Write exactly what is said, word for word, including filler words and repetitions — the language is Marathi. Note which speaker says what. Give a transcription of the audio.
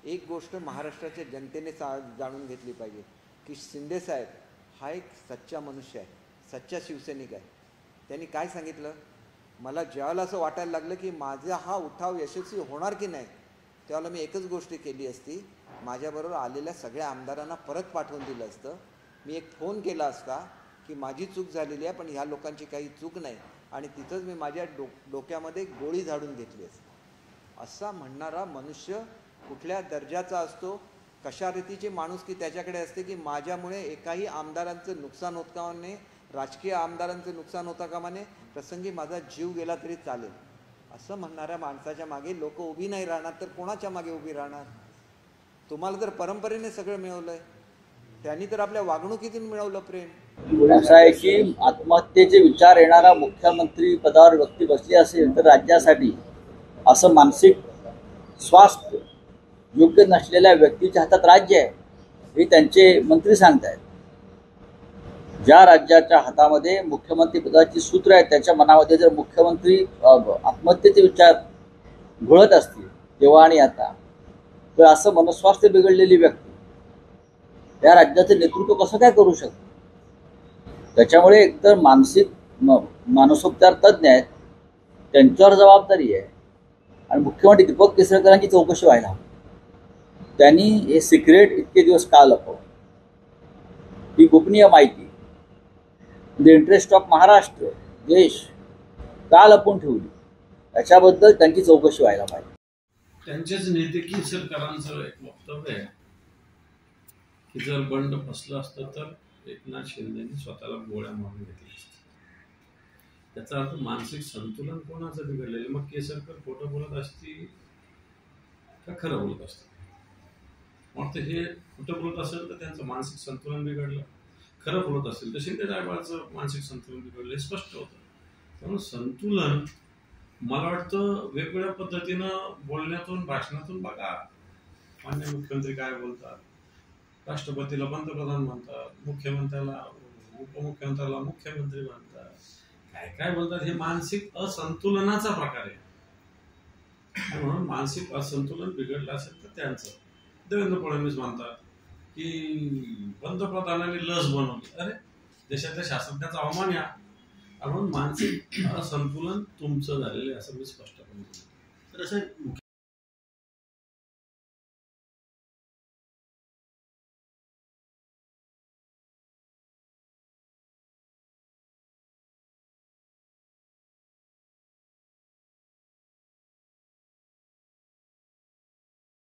Speaker 1: एक गोष्ट महाराष्ट्राच्या जनतेने जाणून घेतली पाहिजे की शिंदे साहेब हा एक सच्चा मनुष्य आहे, सच्चा शिवसैनिक आहे। त्यांनी काय सांगितलं, मला ज्यावेळेला असं वाटायला लागलं की माझा हा उठाव यशस्वी होणार की नाही, त्यावेळेला मी एकच गोष्ट केली असती, माझ्याबरोबर आलेल्या सगळ्या आमदारांना परत पाठवून दिलं असतं। मी एक फोन केला असता की माझी चूक झालेली आहे पण ह्या लोकांची काही चूक नाही, आणि तिथंच मी माझ्या डो डोक्यामध्ये गोळी झाडून घेतली असती। असा म्हणणारा मनुष्य कुठल्या दर्जाचा असतो, कशा रीतीची माणुसकी त्याच्याकडे असते की माझ्यामुळे एकाही आमदारांचं नुकसान होत कामा नये, राजकीय आमदारांचं नुकसान होता कामा नये, प्रसंगी माझा जीव गेला तरी चालेल, असं म्हणणाऱ्या माणसाच्या मागे लोक उभी नाही राहणार तर कोणाच्या मागे उभी राहणार? तुम्हाला तर परंपरेने सगळं मिळवलंय, त्यांनी तर आपल्या वागणुकीतून मिळवलं प्रेम।
Speaker 2: असं आहे की आत्महत्येचे विचार येणारा मुख्यमंत्री पदावर व्यक्ती बसली असेल तर राज्यासाठी असं मानसिक स्वास्थ्य योग्य नसलेल्या व्यक्तीच्या हातात राज्य आहे हे त्यांचे मंत्री सांगतायत। ज्या राज्याच्या हातामध्ये मुख्यमंत्री पदाची सूत्र आहेत त्याच्या मनामध्ये जर मुख्यमंत्री आत्महत्येचे विचार घोळत असतील तेव्हा आणि आता, तर असं मनस्वास्थ्य बिघडलेली व्यक्ती त्या राज्याचं नेतृत्व कसं काय करू शकतो? त्याच्यामुळे एकतर मानसिक मानसोपचार तज्ज्ञ आहेत त्यांच्यावर जबाबदारी आहे, आणि मुख्यमंत्री दीपक केसरकरांची चौकशी व्हायला हवी। त्यांनी हे सिक्रेट इतके दिवस का लपवलं, ही गोपनीय माहिती द इंटरेस्ट ऑफ महाराष्ट्र देश का लपवून ठेवली याच्याबद्दल त्यांची चौकशी व्हायला पाहिजे।
Speaker 3: त्यांचेच नेते केसरकरांचं एक वक्तव्य आहे की जर बंड फसलं असतं तर एकनाथ शिंदेनी स्वतःला गोळ्या मारून घेतल्या असत्या। त्याचा अर्थ मानसिक संतुलन कोणाचं बिघडलेलं? मग केसरकर खोटं बोलत असतील का खरं बोलत असतील? मग हे खोटं बोलत असेल तर त्यांचं मानसिक संतुलन बिघडलं, खरं बोलत असेल तर शिंदे साहेबांचं मानसिक संतुलन बिघडलं, हे स्पष्ट होतं। त्यामुळे संतुलन मला वाटतं वेगवेगळ्या पद्धतीनं बोलण्यातून भाषणातून बघा, मान्य मुख्यमंत्री काय बोलतात, राष्ट्रपतीला पंतप्रधान म्हणतात, मुख्यमंत्र्याला उपमुख्यमंत्र्याला मुख्यमंत्री म्हणतात, काय काय बोलतात, हे मानसिक असंतुलनाचा प्रकार आहे। म्हणून मानसिक असंतुलन बिघडलं असेल तर त्यांचं देवेंद्र फडणवीस म्हणतात की पंतप्रधानांनी लस बनवली, अरे देशातल्या शास्त्रज्ञाचा अवमान या, म्हणून मानसिक असंतुलन तुमचं झालेलं आहे असं मी स्पष्टपणे